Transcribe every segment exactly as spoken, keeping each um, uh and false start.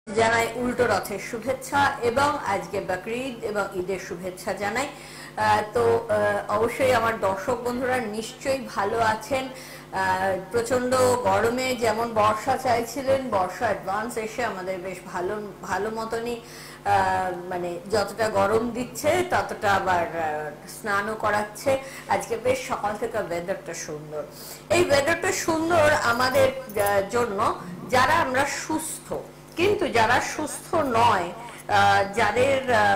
জানাই উল্টো রথের শুভেচ্ছা এবং আজকে বকরিদ এবং ঈদের শুভেচ্ছা জানাই। তো অবশ্যই আমার দর্শক বন্ধুরা নিশ্চয়ই ভালো আছেন। প্রচন্ড গরমে যেমন বর্ষা চাইছিলেন, বর্ষা অ্যাডভান্স এসে আমাদের বেশ ভালো ভালো মতনই মানে যতটা গরম দিচ্ছে ততটা আবার স্নানও করাচ্ছে। আজকে বেশ সকাল থেকে ওয়েদারটা সুন্দর। এই ওয়েদারটা সুন্দর আমাদের জন্য যারা আমরা সুস্থ, কিন্তু যারা সুস্থ নয়, যাদের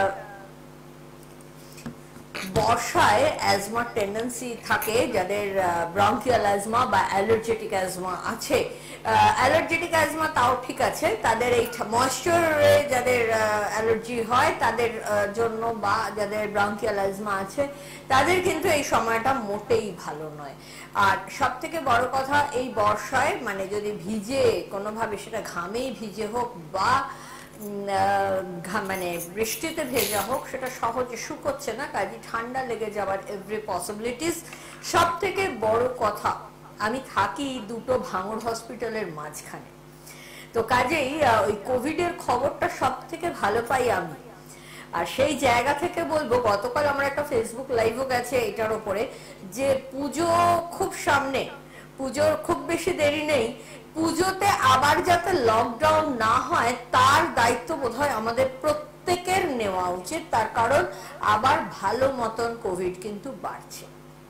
বর্ষায় অ্যাজমার টেন্ডেন্সি থাকে, যাদের ব্রঙ্কিয়াল অ্যাজমা বা অ্যালার্জেটিক অ্যাজমা আছে, অ্যালার্জেটিক অ্যাজমা তাও ঠিক আছে, তাদের এই ময়েশ্চারে যাদের অ্যালার্জি হয় তাদের জন্য বা যাদের ব্রঙ্কিয়াল অ্যাজমা আছে তাদের কিন্তু এই সময়টা মোটেই ভালো নয়। আর সব থেকে বড় কথা, এই বর্ষায় মানে যদি ভিজে কোনোভাবে, সেটা ঘামেই ভিজে হোক বা মানে বৃষ্টিতে ভেজা হোক, সেটা সহজে শুকোচ্ছে না, কাজে ঠান্ডা লেগে যাওয়ার এভরি পসিবিলিটিস। সব থেকে বড় কথা, আমি থাকি দুটো ভাঙড় হসপিটালের মাঝখানে, তো কাজেই ওই কোভিডের খবরটা সব থেকে ভালো পাই আমি। আর সেই জায়গা থেকে বলবো, গতকাল আমার একটা ফেসবুক লাইভও গেছে এটার উপরে, যে পুজো খুব সামনে, পুজোর খুব বেশি দেরি নেই, পুজোতে আবার যাতে লকডাউন না হয় তার দায়িত্ব বোধহয় আমাদের প্রত্যেকের নেওয়া উচিত। তার কারণ আবার ভালো মতন কোভিড কিন্তু বাড়ছে।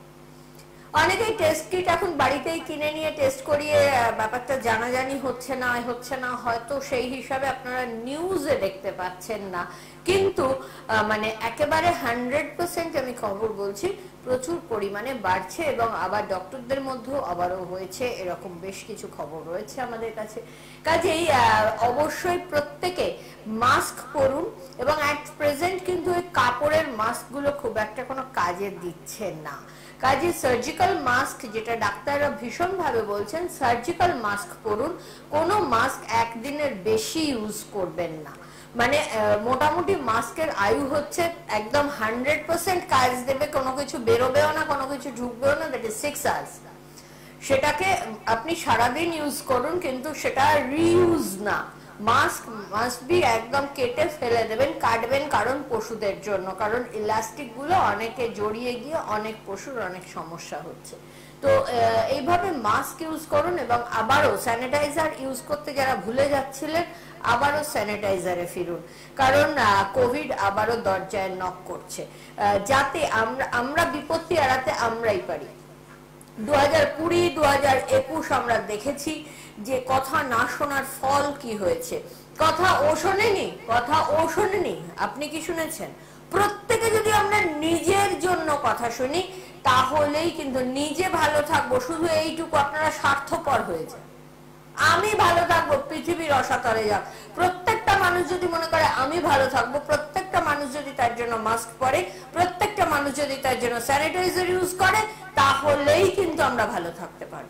অনেকেই টেস্ট কিট এখন বাড়িতেই কিনে নিয়ে টেস্ট করিয়ে ব্যাপারটা জানাজানি হচ্ছে না হচ্ছে না হয়তো সেই হিসাবে আপনারা নিউজে দেখতে পাচ্ছেন না, কিন্তু মানে একেবারে হান্ড্রেড পার্সেন্ট আমি খবর বলছি, প্রচুর পরিমাণে বাড়ছে এবং আবার ডক্টরদের মধ্যেও আবারও হয়েছে, এরকম বেশ কিছু খবর রয়েছে আমাদের কাছে। কাজেই অবশ্যই প্রত্যেকে মাস্ক পরুন, এবং অ্যাট প্রেজেন্ট কিন্তু ওই কাপড়ের মাস্কগুলো খুব একটা কোনো কাজে দিচ্ছে না। কাজে সার্জিক্যাল মাস্ক, যেটা ডাক্তাররা ভীষণ ভাবে বলছেন সার্জিক্যাল মাস্ক পরুন, কোনো মাস্ক একদিনের বেশি ইউজ করবেন না। মানে মোটামুটি মাস্কের আয়ু হচ্ছে একদম হান্ড্রেড পার্সেন্ট কাজ দেবে, কোনো কিছু বেরোবেও না, কোনো কিছু ঢুকবেও না, দ্যাট ইজ সিক্স আওয়ার্স। সেটাকে আপনি সারাদিন ইউজ করুন, কিন্তু সেটা রিইউজ না। মাস্ক মাস্ট বি একদম কেটে ফেলে দেবেন, কাটবেন, কারণ পশুদের জন্য, কারণ ইলাস্টিক গুলো অনেকে জড়িয়ে গিয়ে অনেক পশুর অনেক সমস্যা হচ্ছে। তো এইভাবে মাস্ক ইউজ করুন, এবং আবারও স্যানিটাইজার ইউজ করতে যারা ভুলে যাচ্ছিলেন আবারও স্যানিটাইজারে ফিরুন, কারণ কোভিড আবারও দরজায় নক করছে। যাতে আমরা আমরা বিপত্তি এড়াতে আমরাই পারি। দু হাজার কুড়ি দু হাজার একুশ আমরা দেখেছি যে কথা না শোনার ফল কি হয়েছে। কথা ও শোনেনি, কথা ও শোনেনি, আপনি কি শুনেছেন? প্রত্যেকে যদি আমরা নিজের জন্য কথা শুনি তাহলেই কিন্তু নিজে ভালো থাকবো, শুধু এইটুকু আপনারা স্বার্থপর হয়ে যায়। আমি ভালো থাকবো, পৃথিবীর অসাতরে যাক। প্রত্যেকটা মানুষ যদি মনে করে আমি ভালো থাকবো, প্রত্যেকটা মানুষ যদি তার জন্য মাস্ক পরে, প্রত্যেকটা মানুষ যদি তার জন্য স্যানিটাইজার ইউজ করে, তাহলেই কিন্তু আমরা ভালো থাকতে পারবো।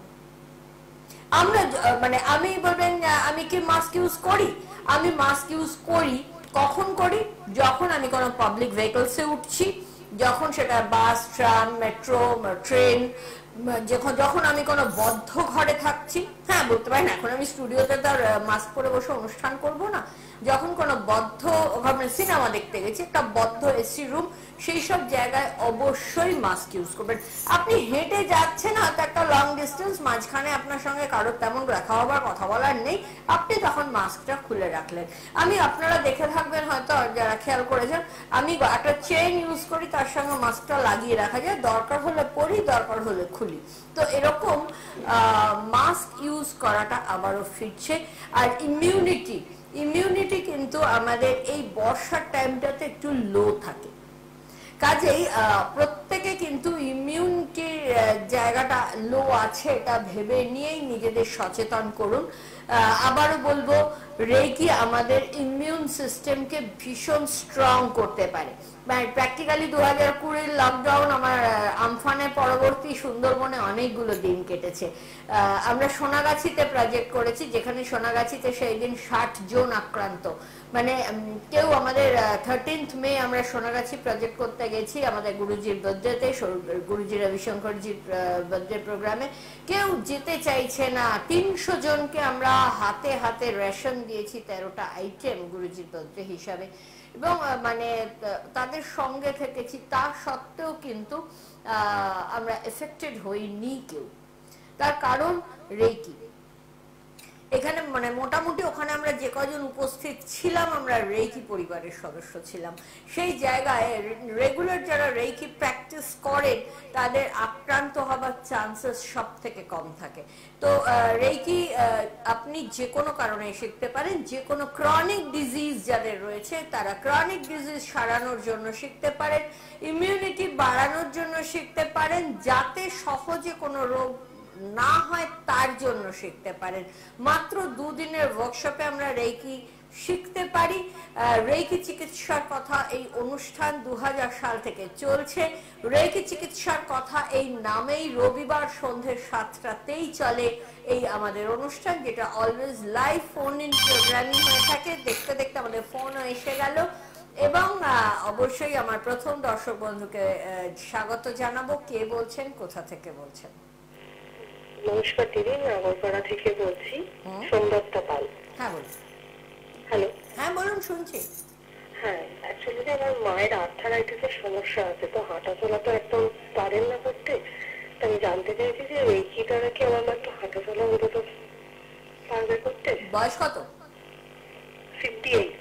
আমরা মানে আমি বলবেন আমি কি মাস্ক ইউজ করি? আমি মাস্ক ইউজ করি। কখন করি? যখন আমি কোনো পাবলিক ভেহিকলসে উঠছি, যখন সেটা বাস, ট্রাম, মেট্রো, ট্রেন, যখন যখন আমি কোনো বদ্ধ ঘরে থাকছি। হ্যাঁ, বলতে পারেন এখন আমি স্টুডিওতে তো আর মাস্ক পরে বসে অনুষ্ঠান করব না। যখন কোনো বদ্ধ ঘরে, সিনেমা দেখতে গেছি, একটা বদ্ধ এসি রুম, সেই সব জায়গায় অবশ্যই মাস্ক ইউজ করবেন। আপনি হেঁটে যাচ্ছেন হয়তো একটা লং ডিস্টেন্স, মাঝখানে আপনার সঙ্গে কারোর তেমন দেখা হবার কথা বলার নেই, আপনি তখন মাস্কটা খুলে রাখলেন। আমি আপনারা দেখে থাকবেন হয়তো, যারা খেয়াল করেছেন, আমি একটা চেইন ইউজ করি, তার সঙ্গে মাস্কটা লাগিয়ে রাখা যায়, দরকার হলে পরি, দরকার হলে খুলি। তো এরকম মাস্ক ইউজ করাটা আবারও ফিরছে। আর ইমিউনিটি ইমিউনিটি কিন্তু আমাদের এই বর্ষার টাইমটাতে একটু লো থাকে, কাজেই প্রত্যেকে কিন্তু ইমিউনিটির জায়গাটা লো আছে এটা ভেবে নিয়েই নিজেদের সচেতন করুন। আবারও বলবো, রেকি আমাদের ইমিউন সিস্টেমকে ভীষণ স্ট্রং করতে পারে। প্র্যাকটিক্যালি দু হাজার কুড়ির লকডাউন আমার আমফানের পরবর্তী সুন্দরবনে অনেকগুলো দিন কেটেছে। আমরা সোনাগাছিতে প্রজেক্ট করেছি, যেখানে সোনাগাছিতে সেই দিন ষাট জন আক্রান্ত, মানে কেউ আমাদের থার্টিন্থ মে আমরা সোনাগাছি প্রজেক্ট করতে গেছি আমাদের গুরুজির বার্থডেতে, গুরুজি রবিশঙ্করজির বার্থডে প্রোগ্রামে। কেউ যেতে চাইছে না। তিনশো জনকে আমরা হাতে হাতে রেশন দিয়েছি, তেরোটা আইটেম গুরুজির বার্থডে হিসাবে, এবং মানে তাদের সঙ্গে থেকেছি। তা সত্ত্বেও কিন্তু আমরা এফেক্টেড হইনি কেউ। তার কারণ রেইকি। এখানে মানে মোটামুটি ওখানে আমরা যে কজন উপস্থিত ছিলাম আমরা রেইকি পরিবারের সদস্য ছিলাম। সেই জায়গায় রেগুলার যারা রেইকি প্র্যাকটিস করেন তাদের আক্রান্ত হবার চান্সেস সব থেকে কম থাকে। তো রেইকি আপনি যে কোনো কারণে শিখতে পারেন। যে কোনো ক্রনিক ডিজিজ যাদের রয়েছে তারা ক্রনিক ডিজিজ সারানোর জন্য শিখতে পারেন, ইমিউনিটি বাড়ানোর জন্য শিখতে পারেন, যাতে সহজে কোনো রোগ না হয় তার জন্য শিখতে পারেন। মাত্র দুদিনের ওয়ার্কশপে আমরা রেইকি শিখতে পারি। রেইকি চিকিৎসার কথা এই অনুষ্ঠান দু হাজার সাল থেকে চলছে। রেইকি চিকিৎসার কথা এই নামেই রবিবার সন্ধ্যে সাতটাতেই চলে এই আমাদের অনুষ্ঠান, যেটা always live phone in programming হয়ে থাকে। দেখতে দেখতে আমাদের ফোনও এসে গেল। এবং অবশ্যই আমার প্রথম দর্শক বন্ধুকে স্বাগত জানাবো। কে বলছেন, কোথা থেকে বলছেন? নমস্কার দিদি, নাগরপাড়া থেকে বলছি, সোমদত্তা পাল। হ্যাঁ বলুন। হ্যালো। হ্যাঁ বলুন, শুনছি। হ্যাঁ, অ্যাকচুয়ালি আমার মায়ের আর্থারাইটিসের সমস্যা আছে, তো হাঁটা চলা তো একদম পারেন না করতে। আমি জানতে চাইছি যে রেইকি দ্বারা কি আমার মা একটু হাঁটা চলা অন্তত পারবে করতে? বয়স কত? Fifty eight.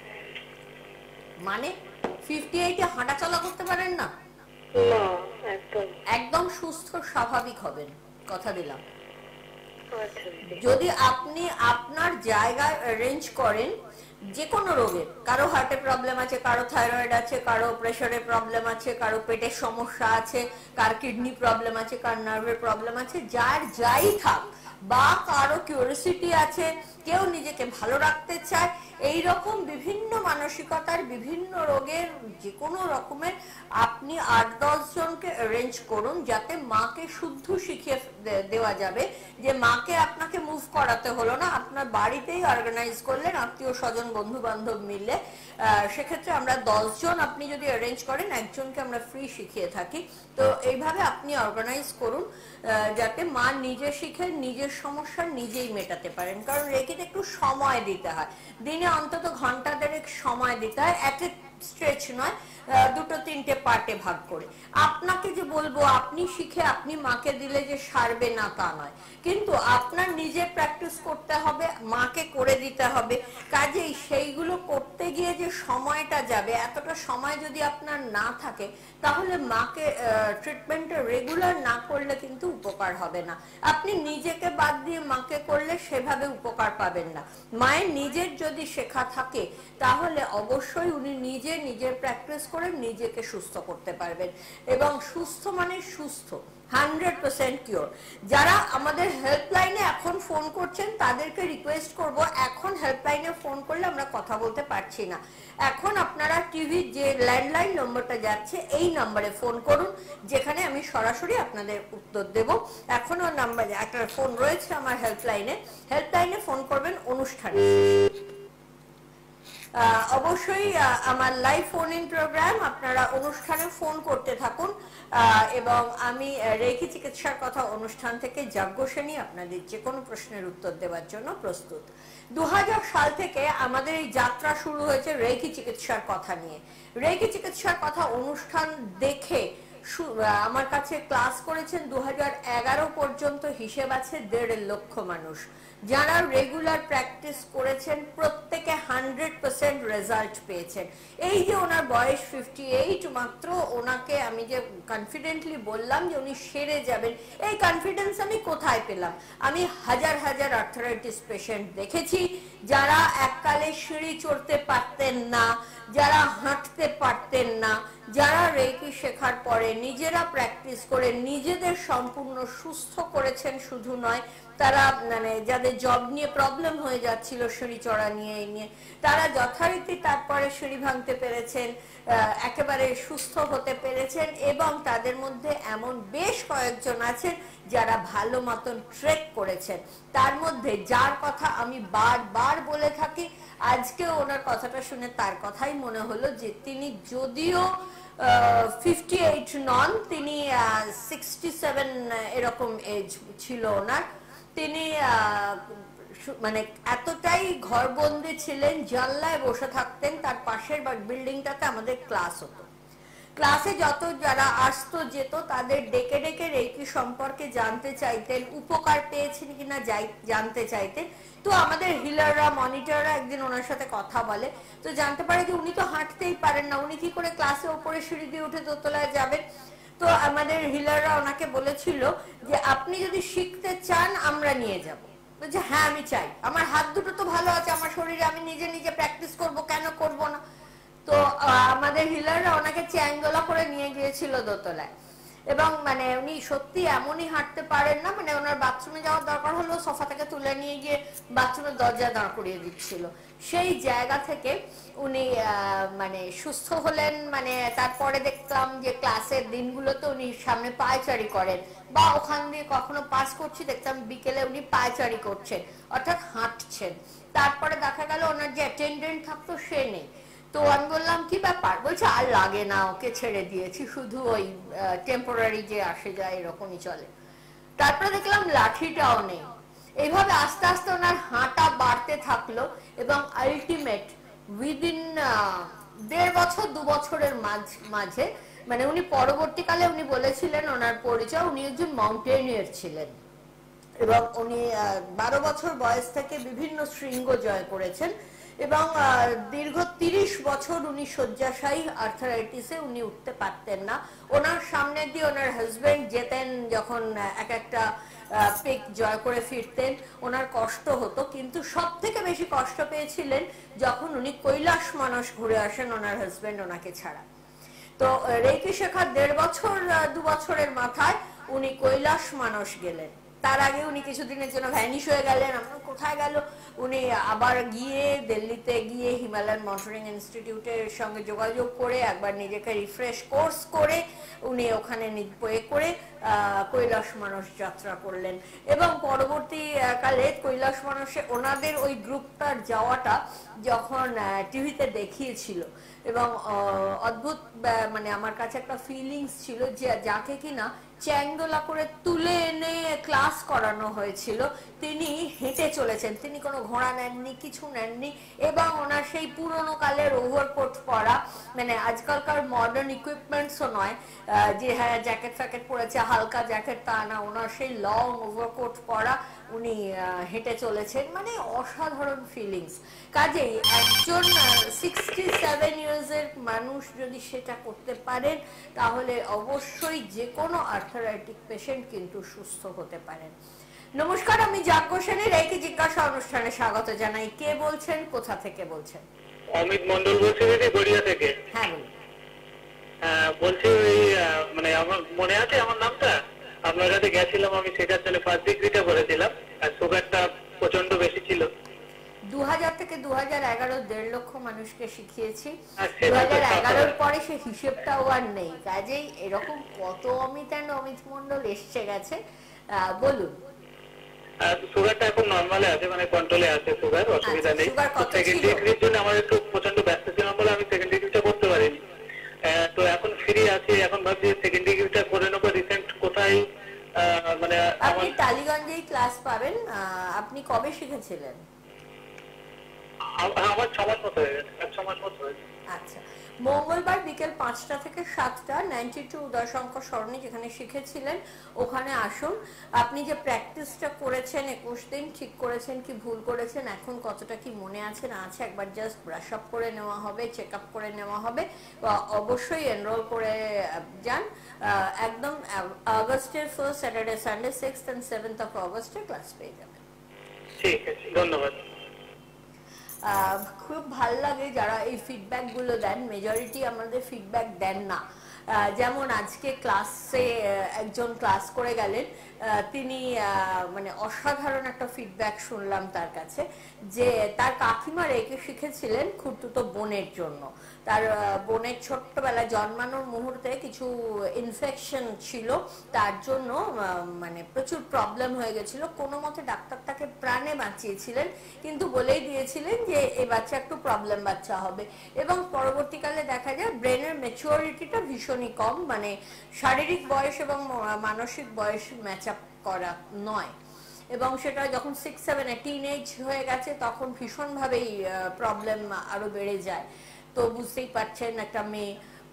মানে ফিফটি এইটে হাঁটা চলা করতে পারেন না? না, একদম একদম সুস্থ স্বাভাবিক হবেন, কথা দিলাম। আচ্ছা, যদি আপনি আপনার জায়গায় অ্যারেঞ্জ করেন যে কোনো রোগের, কারো হার্টে প্রবলেম আছে, কারো থাইরয়েড আছে, কারো প্রেসারের প্রবলেম আছে, কারো পেটের সমস্যা আছে, কার কিডনি প্রবলেম আছে, কার নার্ভের প্রবলেম আছে, যার যাই থাক, বা কারো কিউরিওসিটি আছে, কেউ নিজেকে ভালো রাখতে চায়, এই রকম বিভিন্ন মানসিকতার বিভিন্ন রোগের যে কোনো রকমের আপনি আট দশ জনকে অ্যারেঞ্জ করুন, যাতে মাকে শুদ্ধ শিখিয়ে দেওয়া যাবে। যে মাকে আপনাকে মুভ করাতে হলো না, আপনার বাড়িতেই অর্গানাইজ করলেন আত্মীয় স্বজন বন্ধু বান্ধব মিলে। সেক্ষেত্রে আমরা দশ জন আপনি যদি অ্যারেঞ্জ করেন, একজনকে আমরা ফ্রি শিখিয়ে থাকি। তো এইভাবে আপনি অর্গানাইজ করুন যাতে মা নিজে শিখে নিজের সমস্যা নিজেই মেটাতে পারেন। কারণ রেকিতে একটু সময় দিতে হয়, দিনে অন্তত ঘন্টা দেড়েক সময় দিতে হয়, এক এক স্ট্রেচ নয়, দুটো তিনটে পার্টে ভাগ করে। আপনাকে যে বলবো আপনি শিখে আপনি মাকে দিলে যে সারবে না তা নয়, কিন্তু আপনার নিজে প্র্যাকটিস করতে হবে, মাকে করে দিতে হবে। কাজেই সেইগুলো করতে গিয়ে যে সময়টা যাবে, এতটা সময় যদি আপনার না থাকে তাহলে মাকে ট্রিটমেন্টে রেগুলার না করলে কিন্তু উপকার হবে না। আপনি নিজেকে বাদ দিয়ে মাকে করলে সেভাবে উপকার পাবেন না। মায়ের নিজের যদি শেখা থাকে তাহলে অবশ্যই উনি নিজে নিজের প্র্যাকটিস করে নিজেকে সুস্থ করতে পারবেন। এবং সুস্থ মানে সুস্থ, হান্ড্রেড পার্সেন্ট কিওর। যারা আমাদের হেল্পলাইনে এখন ফোন করছেন তাদেরকে রিকোয়েস্ট করব, এখন হেল্পলাইনে ফোন করলে আমরা কথা বলতে পারছি না। এখন আপনারা টিভির যে ল্যান্ডলাইন নম্বরটা যাচ্ছে এই নম্বরে ফোন করুন, যেখানে আমি সরাসরি আপনাদের উত্তর দেব। এখনো নাম্বার একটা ফোন রয়েছে আমার হেল্পলাইনে, হেল্পলাইনে ফোন করবেন অনুষ্ঠানে। অবশ্যই আমার লাইভ ফোন ইন প্রোগ্রাম, আপনারা অনুষ্ঠানে ফোন করতে থাকুন। এবং আমি রেইকি চিকিৎসার কথা অনুষ্ঠান থেকে যজ্ঞসেনী আপনাদের যে কোনো প্রশ্নের উত্তর দেওয়ার জন্য প্রস্তুত। দু হাজার সাল থেকে আমাদের এই যাত্রা শুরু হয়েছে রেইকি চিকিৎসার কথা নিয়ে। রেইকি চিকিৎসার কথা অনুষ্ঠান দেখে আমার কাছে ক্লাস করেছেন দু হাজার এগারো পর্যন্ত হিসেব আছে দেড় লক্ষ মানুষ। যারা রেগুলার প্র্যাকটিস করেছেন প্রত্যেকে হান্ড্রেড পার্সেন্ট রেজাল্ট পেয়েছেন। এই যে ওনার বয়স ফিফটি এইট মাত্র, ওনাকে আমি যে কনফিডেন্টলি বললাম যে উনি সেরে যাবেন, এই কনফিডেন্স আমি কোথায় পেলাম? আমি হাজার হাজার আর্থারাইটিস পেশেন্ট দেখেছি যারা এককালে সিঁড়ি চড়তে পারতেন না, যারা হাঁটতে পারতেন না, যারা রেইকি শেখার পরে নিজেরা প্র্যাকটিস করে নিজেদের সম্পূর্ণ সুস্থ করেছেন। শুধু নয়, তারা মানে যাদের জব নিয়ে প্রবলেম হয়ে যাচ্ছিল সিঁড়ি চড়া নিয়ে নিয়ে তারা যথারীতি যথারীতি তারপরে সিঁড়ি ভাঙতে পেরেছেন, একেবারে সুস্থ হতে পেরেছেন, এবং তাদের মধ্যে এমন বেশ কয়েকজন আছেন যারা ভালো মতন ট্রেক করেছেন। তার মধ্যে যার কথা আমি বারবার বলে থাকি, আজকে ওনার কথাটা শুনে তার কথাই মনে হলো যে তিনি যদিও ফিফটি এইট নন, তিনি সিক্সটি সেভেন এরকম এজ ছিল ওনার। তিনি মানে এতটাই ঘরবন্দি ছিলেন, জানলায় বসে থাকতেন। তার পাশের বিল্ডিংটাতে আমাদের ক্লাস হতো, ক্লাসে যত যারা আসতো যেত তাদের ডেকে ডেকে রেকি সম্পর্কে জানতে চাইতেন, উপকার পেয়েছেন কিনা জানতে চাইতেন। তো আমাদের হিলাররা, মনিটররা একদিন ওনার সাথে কথা বলে, তো জানতে পারে যে উনি তো হাঁটতেই পারেন না, উনি কি করে ক্লাসে ওপরে সিঁড়ি দিয়ে উঠে দোতলায় যাবেন। তো আমাদের হিলাররা ওনাকে বলেছিল যে আপনি যদি শিখতে চান আমরা নিয়ে যাব। বলছে হ্যাঁ আমি চাই, আমার হাত দুটো তো ভালো আছে আমার শরীরে, আমি নিজে নিজে প্র্যাকটিস করব, কেন করব না। তো আমাদের হিলাররা ওনাকে চ্যাংদোলা করে নিয়ে গিয়েছিল দোতলায়, এবং মানে উনি সত্যি এমনই হাঁটতে পারেন না, মানে ওনার বাথরুমে যাওয়ার দরকার হলো সোফা থেকে তুলে নিয়ে গিয়ে বাথরুমের দরজা দাঁড় করিয়ে দিচ্ছিল। সেই জায়গা থেকে উনি মানে সুস্থ হলেন। মানে তারপরে দেখতাম যে ক্লাসের দিনগুলোতে উনি সামনে পায়চারি করেন, বা ওখান দিয়ে কখনো পাস করছি দেখতাম বিকেলে উনি পায়চারি করছেন, অর্থাৎ হাঁটছেন। তারপরে দেখা গেল ওনার যে অ্যাটেন্ডেন্ট থাকতো সে নেই। তো আমি বললাম কি ব্যাপার, বলছে আর লাগে না, ওকে ছেড়ে দিয়েছি, শুধু ওই টেম্পোরারি যে আসে যায় এরকমই চলে। তারপরে দেখলাম লাঠিটাও নেই। এইভাবে আস্তে আস্তে ওনার হাঁটা বাড়তে থাকলো, এবং আলটিমেট উইদিন দেড় বছর দু বছরের মাঝে মানে উনি পরবর্তীকালে উনি বলেছিলেন ওনার পরিচয়, উনি একজন মাউন্টেনিয়ার ছিলেন, এবং উনি বারো বছর বয়স থেকে বিভিন্ন শৃঙ্গ জয় করেছেন, এবং দীর্ঘ তিরিশ বছর উনি শয্যাশায়ী, আর্থারাইটিসে উনি উঠতে পারতেন না। ওনার সামনে দিয়ে ওনার হাজবেন্ড যেতেন যখন এক একটা পিক জয় করে ফিরতেন, ওনার কষ্ট হতো, কিন্তু সব থেকে বেশি কষ্ট পেয়েছিলেন যখন উনি কৈলাস মানস ঘুরে আসেন ওনার হাজবেন্ড ওনাকে ছাড়া। তো রেকি শেখার দেড় বছর দু বছরের মাথায় উনি কৈলাস মানস গেলেন। তার আগে উনি কিছুদিনের জন্য ভ্যানিশ হয়ে গেলেন। আমরা কোথায় গেল, উনি আবার গিয়ে দিল্লিতে গিয়ে হিমালয়ান মনিটরিং ইনস্টিটিউটের সঙ্গে যোগাযোগ করে একবার নিজেকে রিফ্রেশ কোর্স করে উনি ওখানে বয়ে করে কৈলাস মানস যাত্রা করলেন, এবং পরবর্তীকালে কৈলাস মানসে ওনাদের ওই গ্রুপটার যাওয়াটা যখন টিভিতে দেখিয়েছিল, এবং অদ্ভুত মানে আমার কাছে একটা ফিলিংস ছিল যে যাকে কিনা চ্যাংদোলা করে তুলে এনে ক্লাস করানো হয়েছিল তিনি হেঁটে চলেছেন, তিনি কোনো ঘোড়া নেননি, কিছু নেননি, এবং ওনার সেই পুরনো কালের ওভারকোট পরা, মানে আজকালকার মডার্ন ইকুইপমেন্টসও নয় যে হ্যাঁ জ্যাকেট ফ্যাকেট পরেছে, হালকা জ্যাকেট তা না, ওনার সেই লং ওভারকোট পরা উনি হেঁটে চলেছেন, মানে অসাধারণ ফিলিংস। কাজেই একজন সিক্সটি সেভেন ইয়ার্স এর মানুষ যদি সেটা করতে পারেন তাহলে অবশ্যই যে কোনো আর্থারাইটিক পেশেন্ট কিন্তু সুস্থ হতে পারেন। নমস্কার, আমি যজ্ঞসেনী, রেকি জিজ্ঞাসা অনুষ্ঠানে স্বাগত জানাই। কে বলছেন, কোথা থেকে বলছেন? অমিত মন্ডল বলছি দিদি, গড়িয়া থেকে। হ্যাঁ বলুন। হ্যাঁ বলছি, ওই মানে আমার মনে আছে আমার নামটা, আপনার কাছে গেছিলাম আমি, সেটার জন্য ফার্স্ট ডিগ্রিটা করেছিলাম, আর সুগারটা প্রচন্ড বেশি ছিল। দু হাজার থেকে দু হাজার এগারো দেড় লক্ষ মানুষকে শিখিয়েছি, দু হাজার এগারোর পরে সে হিসেবটাও আর নেই। কাজেই এরকম কত অমিত অ্যান্ড অমিত মন্ডল এসছে গেছে। বলুন। সুগারটা এখন নর্মালে আছে, মানে কন্ট্রোলে আছে, সুগার অসুবিধা নেই। সেকেন্ড ডিগ্রির জন্য আমার একটু প্রচন্ড ব্যস্ত ছিলাম বলে আমি সেকেন্ড ডিগ্রিটা করতে পারিনি। তো এখন ফ্রি আছি, এখন ভাবছি সেকেন্ড ডিগ্রিটা করে নেবো। রিসেন্ট কোথায় মানে আপনি টালিগঞ্জেই ক্লাস পাবেন। আপনি কবে শিখেছিলেন? আমার ছ মাস মতো হয়ে গেছে, ছ মাস মতো হয়েছে। আচ্ছা, মঙ্গলবার বিকেল পাঁচটা থেকে সাতটা নাইনটি টু উদয় শঙ্কর সরণি যেখানে শিখেছিলেন ওখানে আসুন। আপনি যে প্র্যাকটিসটা করেছেন একুশ দিন, ঠিক করেছেন কি ভুল করেছেন, এখন কতটা কি মনে আছে না আছে একবার জাস্ট ব্রাশ আপ করে নেওয়া হবে, চেক আপ করে নেওয়া হবে। অবশ্যই এনরোল করে যান। একদম আগস্টের first Saturday Sunday sixth and seventh of আগস্টে ক্লাস পেয়ে যাবেন। ঠিক আছে, ধন্যবাদ। খুব ভাল লাগে যারা এই ফিডব্যাক গুলো দেন। মেজরিটি আমাদের ফিডব্যাক দেন না, যেমন আজকে ক্লাসে একজন ক্লাস করে গেলেন, তিনি মানে অসাধারণ একটা ফিডব্যাক শুনলাম তার কাছে, যে তার কাকিমা রেকি শিখেছিলেন খুঁড়তুতো বোনের জন্য। তার বোনের ছোট্টবেলায় জন্মানোর মুহূর্তে কিছু ইনফেকশন ছিল, তার জন্য মানে প্রচুর প্রবলেম হয়ে গেছিল। কোনো মতে ডাক্তার তাকে প্রাণে বাঁচিয়েছিলেন, কিন্তু বলেই দিয়েছিলেন যে এই বাচ্চা একটু প্রবলেম বাচ্চা হবে। এবং পরবর্তীকালে দেখা যায় ব্রেনের ম্যাচুরিটিটা ভীষণই কম, মানে শারীরিক বয়স এবং মানসিক বয়স ম্যাচ আপ করা নয়। এবং সেটা যখন সিক্স সেভেনে টিনেজ হয়ে গেছে তখন ভীষণভাবেই প্রবলেম আরো বেড়ে যায়। তো বুঝতেই পারছেন একটা মেয়ে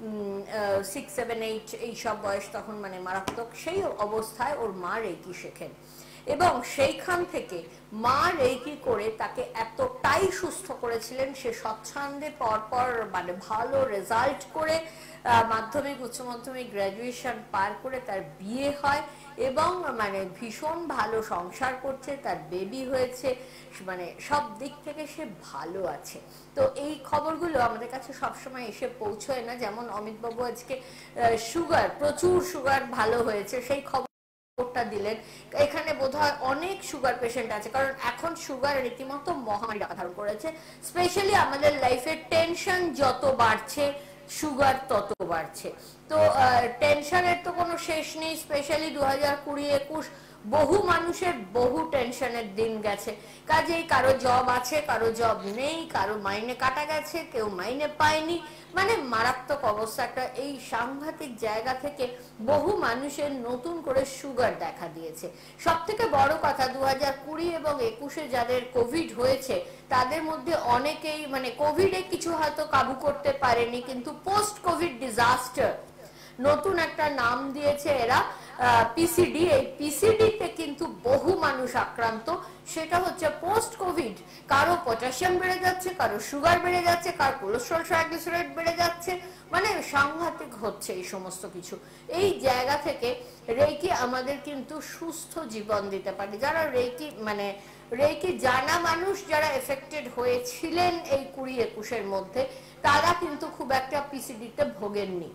সিক্স সেভেন এইট এইসব বয়স তখন মানে মারাত্মক। সেই অবস্থায় ওর মা রেকি শেখেন এবং সেইখান থেকে মা রেকি করে তাকে এতটাই সুস্থ করেছিলেন, সে স্বচ্ছন্দে পরপর মানে ভালো রেজাল্ট করে মাধ্যমিক উচ্চ মাধ্যমিক গ্র্যাজুয়েশন পার করে তার বিয়ে হয় এবং মানে ভীষণ ভালো সংসার করছে, তার বেবি হয়েছে, মানে সব দিক থেকে সে ভালো আছে। তো এই খবরগুলো আমাদের কাছে সবসময় এসে পৌঁছয় না। যেমন অমিত বাবু আজকে সুগার, প্রচুর সুগার ভালো হয়েছে, সেই খবর দিলেন। এখানে বোধহয় অনেক সুগার পেশেন্ট আছে, কারণ এখন সুগার রীতিমতো মহামারী ধারণ করেছে। স্পেশালি আমাদের লাইফের টেনশন যত বাড়ছে সুগার তত বাড়ছে। তো টেনশনের তো কোনো শেষ নেই। স্পেশালি দু হাজার কুড়ি একুশ বহু মানুষের বহু টেনশনের দিন গেছে। কাজেই কারো জব আছে, কারো জব নেই, কারো মাইনে কাটা গেছে, কেউ মাইনে পায়নি, মানে মারাত্মক অবস্থা একটা। এই সাংঘাতিক জায়গা থেকে বহু মানুষের নতুন করে সুগার দেখা দিয়েছে। সব থেকে বড় কথা, দু হাজার কুড়ি এবং একুশে যাদের কোভিড হয়েছে তাদের মধ্যে অনেকেই মানে কোভিডে কিছু হয়তো কাবু করতে পারেনি, কিন্তু পোস্ট কোভিড ডিজাস্টার নতুন একটা নাম দিয়েছে এরা, পিসিডি। এই পিসিডি তে কিন্তু বহু মানুষ আক্রান্ত। সেটা হচ্ছে পোস্ট কোভিড, কারো পটাশিয়াম বেড়ে যাচ্ছে, কারো সুগার বেড়ে যাচ্ছে, কারো কোলেস্ট্রল ট্রাইগ্লিসারাইড বেড়ে যাচ্ছে, মানে সাংঘাতিক হচ্ছে এই সমস্ত কিছু। এই জায়গা থেকে রেকি আমাদের কিন্তু সুস্থ জীবন দিতে পারে। যারা রেকি মানে রেকি জানা মানুষ যারা এফেক্টেড হয়েছিলেন এই কুড়ি একুশের মধ্যে, তারা কিন্তু খুব একটা পিসিডিতে ভোগেননি।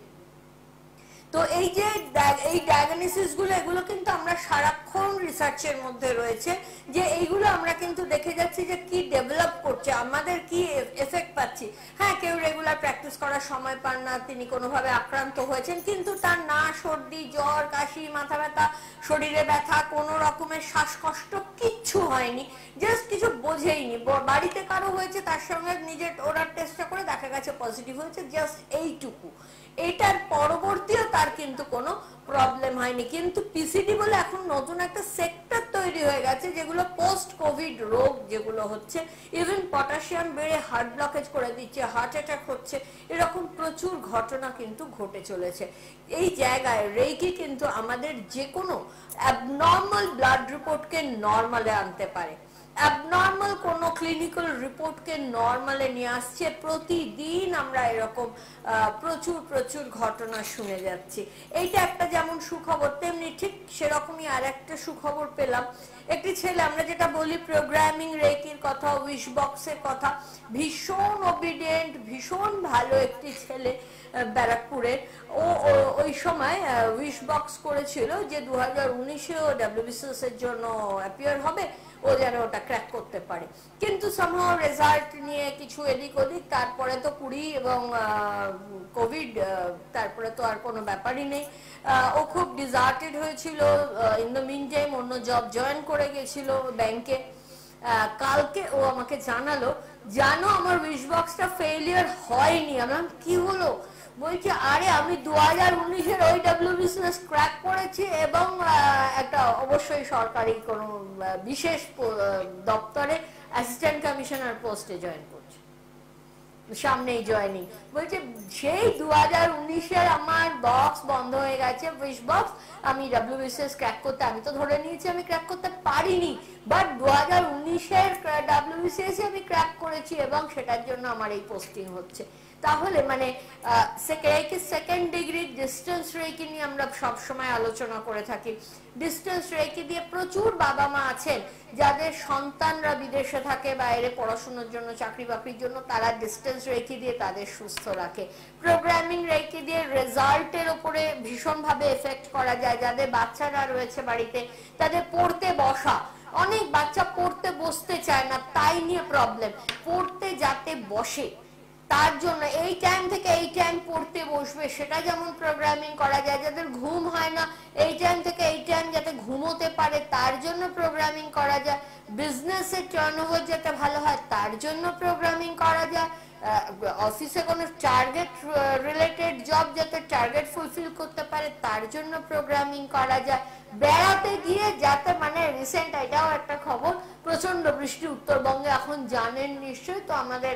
তো এই যে এই ডায়াগনোসিস গুলো, এগুলো কিন্তু আমরা সারাক্ষণ রিসার্চের মধ্যে রয়েছে, যে এইগুলো আমরা কিন্তু দেখে যাচ্ছি যে কি ডেভেলপ করছে, আমাদের কি এফেক্ট পাচ্ছি। হ্যাঁ, কেউ রেগুলার প্র্যাকটিস করার সময় পান না, তিনি কোনোভাবে আক্রান্ত হয়েছেন, কিন্তু তার না সর্দি, জ্বর, কাশি, মাথা ব্যথা, শরীরে ব্যথা, কোনো রকমের শ্বাসকষ্ট কিচ্ছু হয়নি, জাস্ট কিছু বোঝেইনি। বাড়িতে কারো হয়েছে, তার সঙ্গে নিজের ওরার টেস্টটা করে দেখা গেছে পজিটিভ হয়েছে, জাস্ট এইটুকু। এটার পরবর্তীও তার কিন্তু কোনো প্রবলেম হয়নি। কিন্তু পিসিডি বলে এখন নতুন একটা সেক্টর তৈরি হয়ে গেছে, যেগুলো পোস্ট কোভিড রোগ যেগুলো হচ্ছে, ইভেন পটাশিয়াম বেড়ে হার্ট ব্লকেজ করে দিচ্ছে, হার্ট অ্যাটাক হচ্ছে, এরকম প্রচুর ঘটনা কিন্তু ঘটে চলেছে। এই জায়গায় রেকি কিন্তু আমাদের যে কোনো অ্যাবনর্মাল ব্লাড রিপোর্টকে নর্মালে আনতে পারে, অ্যাবনর্মাল কোনো ক্লিনিক্যাল রিপোর্টকে নর্মালে নিয়ে আসছে। প্রতিদিন আমরা এরকম প্রচুর প্রচুর ঘটনা শুনে যাচ্ছি। এইটা একটা যেমন সুখবর, তেমনি ঠিক সেরকমই আর একটা সুখবর পেলাম। একটি ছেলে, আমরা যেটা বলি প্রোগ্রামিং রেকির কথা, উইশ বক্সের কথা, ভীষণ ওবিডিয়েন্ট, ভীষণ ভালো একটি ছেলে ব্যারাকপুরের। ও ওই সময় উইশ বক্স করেছিল যে দু হাজার উনিশে ও ডাব্লিউবিসিএস এর জন্য অ্যাপিয়ার হবে, ও যেন ওটা ক্র্যাক করতে পারে। কিন্তু সামহাও রেজাল্ট নিয়ে কিছু এদিক ওদিক, তারপরে তো কুড়ি এবং কোভিড, তারপরে তো আর কোনো ব্যাপারই নেই। ও খুব ডিজার্টেড হয়েছিল। ইন দ্য মিন টাইম অন্য জব জয়েন করে গেছিল ব্যাংকে। কালকে ও আমাকে জানালো, জানো আমার উইশ বক্সটা ফেলিয়ার হয়নি। আমার কি হলো? বলছে, আরে আমি দু হাজার উনিশের ওই ডাব্লিউবিসিএস ক্র্যাক করেছি এবং একটা অবশ্যই সরকারি কোনো বিশেষ দপ্তরে অ্যাসিস্ট্যান্ট কমিশনার পোস্টে জয়েন করছে, সামনেই জয়েনিং। বলছে সেই দু হাজার উনিশের আমার বক্স বন্ধ হয়ে গেছে, উইশ বক্স, আমি ডাব্লিউবিসিএস ক্র্যাক করতে, আমি তো ধরে নিয়েছি আমি ক্র্যাক করতে পারিনি। বাট দু হাজার উনিশের ডাব্লিউবিসিএস আমি ক্র্যাক করেছি এবং সেটার জন্য আমার এই পোস্টিং হচ্ছে। তাহলে মানে reiki second degree distance reiki নিয়ে আমরা সব সময় আলোচনা করে থাকি। ডিস্টেন্স রেকি দিয়ে প্রচুর বাবা মা আছেন যাদের সন্তানরা বিদেশে থাকে, বাইরে পড়াশোনার জন্য, চাকরি বাকরির জন্য, তারা ডিস্টেন্স রেকি দিয়ে তাদের সুস্থ রাখে। প্রোগ্রামিং রেকি দিয়ে রেজাল্টের উপরে ভীষণভাবে এফেক্ট করা যায়। যাদের বাচ্চারা রয়েছে বাড়িতে তাদের পড়তে বসা, অনেক বাচ্চা পড়তে বসতে চায় না, তাই নিয়ে প্রবলেম। পড়তে যাতে বসে তার জন্য এই টাইম থেকে এই টাইম পড়তে বসবে সেটা যেমন প্রোগ্রামিং করা যায়। যাদের ঘুম হয় না এই টাইম থেকে এই টাইম যাতে ঘুমোতে পারে তার জন্য প্রোগ্রামিং করা যায়। বিজনেসের টার্নওভার যাতে ভালো হয় তার জন্য প্রোগ্রামিং করা যায়। অফিসে কোনো টার্গেট রিলেটেড জব যাতে টার্গেট ফুলফিল করতে পারে তার জন্য প্রোগ্রামিং করা যায়। বেড়াতে গিয়ে যাতে মানে রিসেন্ট এটাও একটা খবর, প্রচন্ড বৃষ্টি উত্তরবঙ্গে এখন জানেন নিশ্চয়ই, তো আমাদের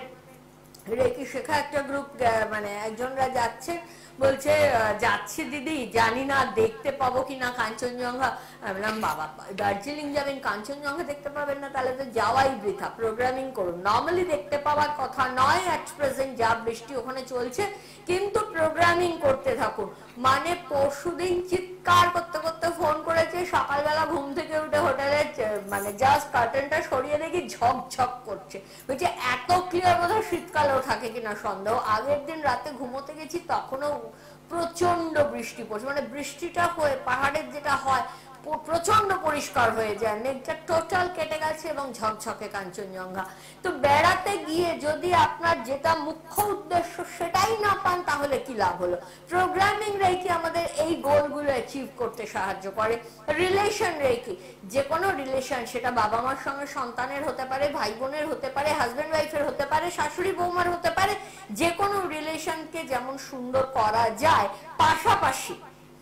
রেকি শেখা একটা গ্রুপ মানে একজনরা যাচ্ছে, বলছে যাচ্ছি দিদি জানি না দেখতে পাবো কিনা কাঞ্চনজঙ্ঘা। বললাম বাবা দার্জিলিং যাবেন কাঞ্চনজঙ্ঘা দেখতে পাবেন না তাহলে তো যাওয়াই বৃথা, প্রোগ্রামিং করুন। নর্মালি দেখতে পাওয়ার কথা নয় অ্যাট প্রেজেন্ট যা বৃষ্টি ওখানে চলছে, কিন্তু প্রোগ্রামিং করতে থাকুন। মানে পরশুদিন চিৎকার করতে করতে ফোন করেছে, সকালবেলা ঘুম থেকে উঠে হোটেলে মানে জাস্ট কার্টেনটা সরিয়ে দেখি ঝকঝক করছে, বলছে এত ক্লিয়ার বোধহয় শীতকালেও থাকে কিনা সন্দেহ। আগের দিন রাতে ঘুমোতে গেছি তখনও প্রচন্ড বৃষ্টি পড়ছে, মানে বৃষ্টিটা হয়ে পাহাড়ের যেটা হয় প্রচন্ড পরিষ্কার হয়ে যায়, মেঘটা টোটাল কেটে গেছে এবং ঝকঝকে কাঞ্চনজঙ্ঘা। তো বেড়াতে গিয়ে যদি আপনার যেটা মুখ্য উদ্দেশ্য সেটাই না পান তাহলে কি লাভ হলো? প্রোগ্রামিং রেকি আমাদের এই গোলগুলো অ্যাচিভ করতে সাহায্য করে। রিলেশন রেকি, যে কোনো রিলেশন, সেটা বাবা মার সঙ্গে সন্তানের হতে পারে, ভাই বোনের হতে পারে, হাজবেন্ড ওয়াইফের হতে পারে, শাশুড়ি বৌমার হতে পারে, যে কোনো রিলেশনকে যেমন সুন্দর করা যায়, পাশাপাশি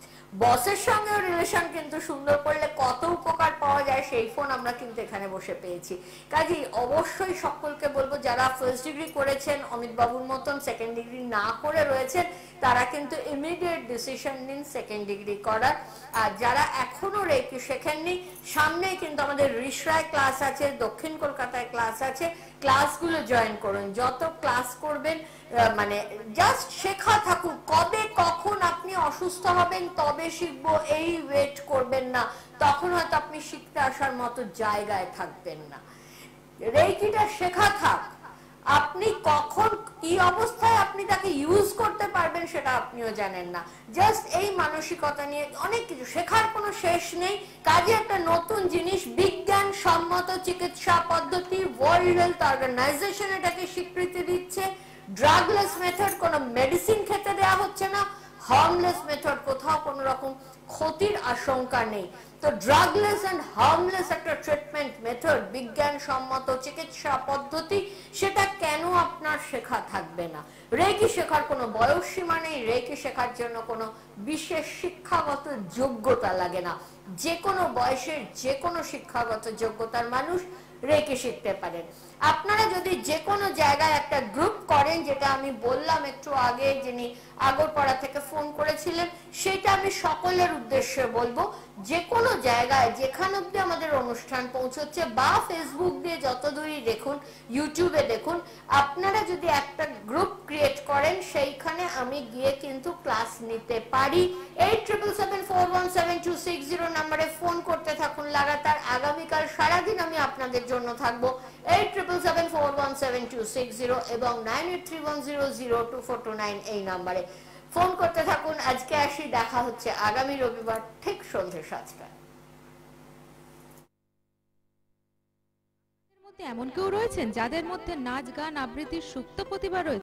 বসের সঙ্গেও রিলেশন কিন্তু সুন্দর করলে কত উপকার পাওয়া যায় সেই ফোন আমরা কিন্তু এখানে বসে পেয়েছি। কাজেই অবশ্যই সকলকে বলবো যারা ফার্স্ট ডিগ্রি করেছেন অমিত বাবুর মতন, সেকেন্ড ডিগ্রি না করে রয়েছেন তারা কিন্তু ইমিডিয়েট ডিসিশন নিন সেকেন্ড ডিগ্রি করার। আর যারা এখনো রেকি শেখেননি, সামনে কিন্তু আমাদের রিসরায় ক্লাস আছে, দক্ষিণ কলকাতায় ক্লাস আছে, ক্লাসগুলো জয়েন করুন। যত ক্লাস করবেন মানে জাস্ট শেখা থাকুক। কবে কখন আপনি অসুস্থ হবেন তবে শিখবো এই ওয়েট করবেন না, তখন হয়তো আপনি শিখতে আসার মতো জায়গায় থাকবেন না। রেকিটা শেখা থাক, আপনি কখন কি অবস্থায় আপনি তাকে ইউজ করতে পারবেন সেটা আপনিও জানেন না। জাস্ট এই মানসিকতা নিয়ে অনেক কিছু শেখার কোনো শেষ নেই। কাজে একটা নতুন জিনিস, বিজ্ঞান সম্মত চিকিৎসা পদ্ধতি, ওয়ার্ল্ড হেলথ অর্গানাইজেশন এটাকে স্বীকৃতি দিচ্ছে। ড্রাগলেস মেথড, কোনো মেডিসিন খেতে দেওয়া হচ্ছে না। হার্মলেস মেথড, কোথাও কোনো রকম ক্ষতির আশঙ্কা নেই। তো ড্রাগলেস এন্ড হার্মলেস একটা ট্রিটমেন্ট মেথড, বিজ্ঞান সম্মত চিকিৎসা পদ্ধতি, সেটা কেন আপনার শেখা থাকবে না? রেকি শেখার কোনো বয়স সীমা নেই, রেকি শেখার জন্য কোনো বিশেষ শিক্ষাগত যোগ্যতা লাগে না। যে কোনো বয়সের যে কোনো শিক্ষাগত যোগ্যতার মানুষ রেকি শিখতে পারেন। আপনারা যদি যে কোনো জায়গায় একটা গ্রুপ করেন, যেটা আমি বললাম একটু আগে, যিনি আগরপাড়া থেকে ফোন করেছিলেন, সেটা আমি সকলের উদ্দেশ্যে বলবো, যে কোনো জায়গায় যেখানে অব্দি আমাদের অনুষ্ঠান পৌঁছচ্ছে বা ফেসবুক দিয়ে যত দূরই দেখুন, ইউটিউবে দেখুন, আপনারা যদি একটা গ্রুপ ক্রিয়েট করেন সেইখানে আমি গিয়ে কিন্তু ক্লাস নিতে পারি। Eight triple seven four one seven two six zero নাম্বারে ফোন করতে থাকুন লাগাতার। আগামীকাল সারাদিন আমি আপনাদের জন্য থাকবো eight triple seven four one seven two six zero এবং nine eight three one zero zero two four two nine এই নাম্বারে ফোন করতে থাকুন। আজকে আসি, দেখা হচ্ছে আগামী রবিবার ঠিক সন্ধ্যে সাতটায়। এমন কেউ রয়েছেন যাদের মধ্যে নাচ গান আবৃত্তির সুপ্ত প্রতিভা রয়েছে?